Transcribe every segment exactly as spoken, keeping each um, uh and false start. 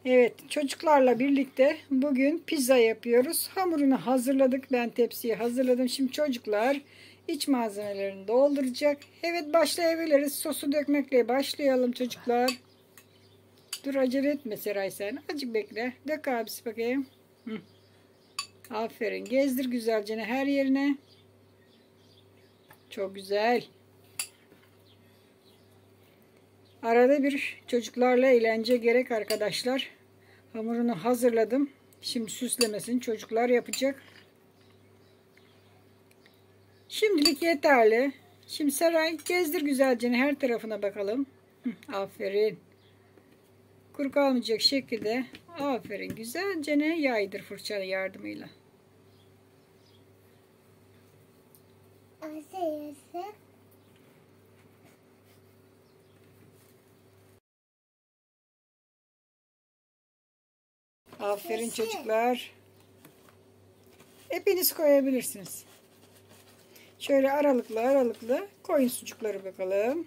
Evet, çocuklarla birlikte bugün pizza yapıyoruz. Hamurunu hazırladık. Ben tepsiyi hazırladım. Şimdi çocuklar iç malzemelerini dolduracak. Evet, başlayabiliriz. Sosu dökmekle başlayalım çocuklar. Dur, acele etme Seray sen. Azıcık bekle. Dök abisi bakayım. Hı. Aferin. Gezdir güzelce her yerine. Çok güzel. Arada bir çocuklarla eğlence gerek arkadaşlar. Hamurunu hazırladım. Şimdi süslemesini çocuklar yapacak. Şimdilik yeterli. Şimdi Seray gezdir güzelce her tarafına bakalım. Hı, aferin. Kuru kalmayacak şekilde. Aferin. Güzelce yaydır fırça yardımıyla. Aferin çocuklar. Hepiniz koyabilirsiniz. Şöyle aralıklı aralıklı koyun sucukları bakalım.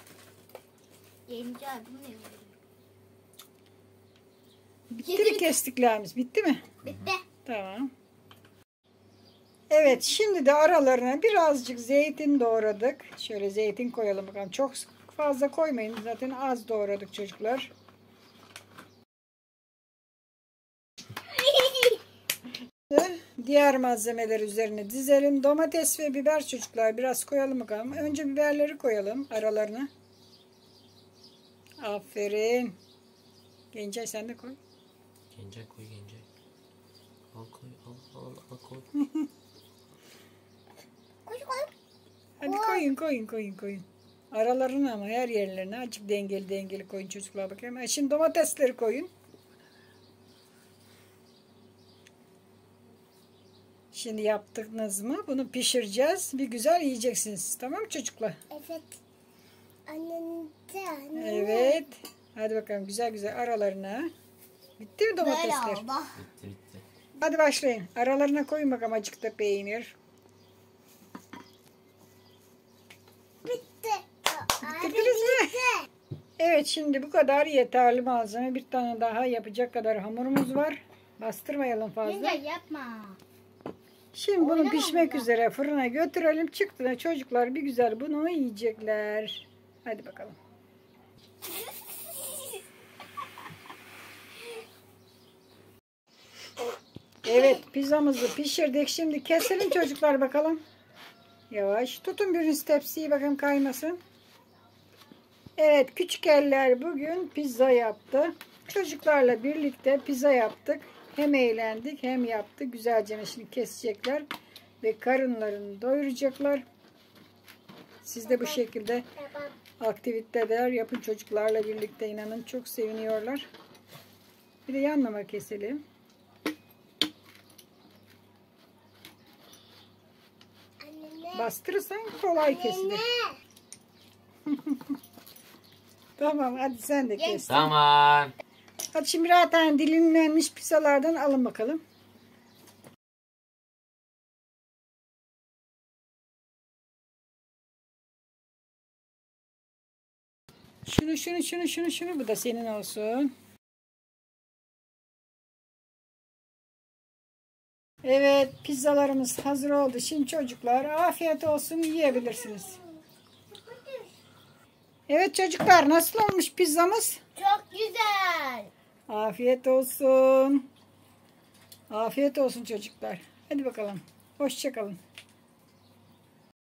Bitti mi kestiklerimiz? Bitti mi? Bitti. Tamam. Evet, şimdi de aralarına birazcık zeytin doğradık. Şöyle zeytin koyalım bakalım. Çok fazla koymayın. Zaten az doğradık çocuklar. Diğer malzemeler üzerine dizelim. Domates ve biber çocuklar biraz koyalım bakalım. Önce biberleri koyalım aralarına. Aferin. Gencay sen de koy. Gencay koy Gencay. Al koy al al al koy. Koy koy. Hadi koyun koyun koyun koyun. Aralarına ama her yerlerine azıcık dengeli dengeli koyun çocuklar bakayım. Şimdi domatesleri koyun. Şimdi yaptınız mı? Bunu pişireceğiz. Bir güzel yiyeceksiniz. Tamam mı çocuklar? Evet. Annem de annem. Evet. Hadi bakalım güzel güzel aralarına. Bitti mi domatesler? Böyle oldu. Bitti bitti. Hadi başlayın. Aralarına koyun bakalım azıcık da peynir. Bitti. Bitirdiniz mi? Evet, şimdi bu kadar yeterli malzeme. Bir tane daha yapacak kadar hamurumuz var. Bastırmayalım fazla. Yenge yapma. Şimdi bunu Oynama pişmek bunda. üzere fırına götürelim. Çıktığında çocuklar bir güzel bunu yiyecekler. Hadi bakalım. Evet, pizzamızı pişirdik. Şimdi keselim çocuklar bakalım. Yavaş. Tutun biriniz tepsiyi bakalım kaymasın. Evet, küçük eller bugün pizza yaptı. Çocuklarla birlikte pizza yaptık. Hem eğlendik hem yaptık. Güzelce şimdi kesecekler. Ve karınlarını doyuracaklar. Siz de bu şekilde aktiviteler yapın çocuklarla birlikte. İnanın çok seviniyorlar. Bir de yanlama keselim. Bastırırsan kolay kesilir. Tamam, hadi sen de kes. Tamam. Hadi şimdi birer tane dilimlenmiş pizzalardan alın bakalım. Şunu şunu şunu şunu şunu bu da senin olsun. Evet, pizzalarımız hazır oldu. Şimdi çocuklar afiyet olsun, yiyebilirsiniz. Evet çocuklar, nasıl olmuş pizzamız? Çok güzel. Afiyet olsun. Afiyet olsun çocuklar. Hadi bakalım. Hoşça kalın.